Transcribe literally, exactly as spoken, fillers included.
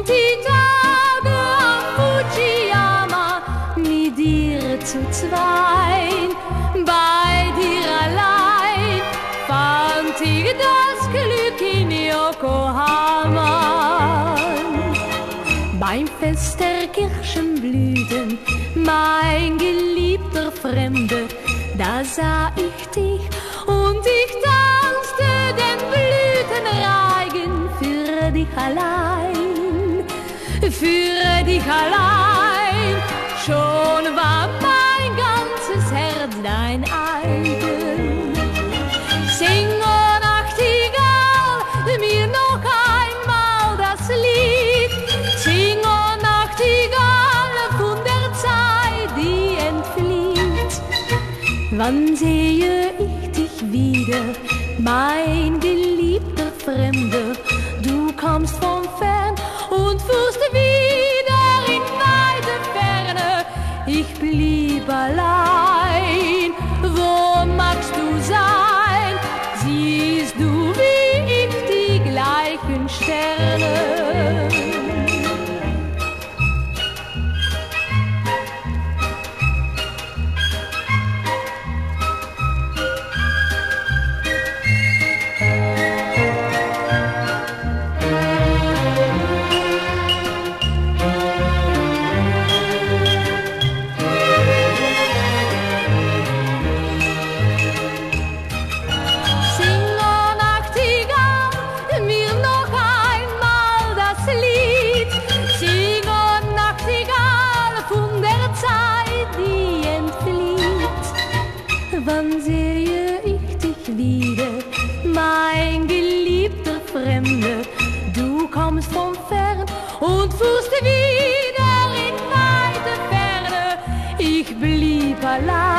die Tage am Fujiyama mit dir zu zweit, bei dir allein fand ich das Glück in Yokohama. Beim Fest der Kirschenblüten, mein geliebter Fremde, da sah ich dich und ich tanzte den Blütenreigen für dich allein, für dich allein. Schon war mein ganzes Herz dein eigen. Sing, oh Nachtigall, mir noch einmal das Lied. Sing, oh Nachtigall, von der Zeit, die entflieht. Wann sehe ich dich wieder, mein geliebter Fremde? Du kommst von fern und fuhrst wieder in weite Ferne. Ich blieb allein, wo magst du sein? Siehst du wie ich die gleichen Sterne? Wann sehe ich dich wieder, mein geliebter Fremde? Du kommst von fern und fuhrst wieder in weite Ferne. Ich blieb allein.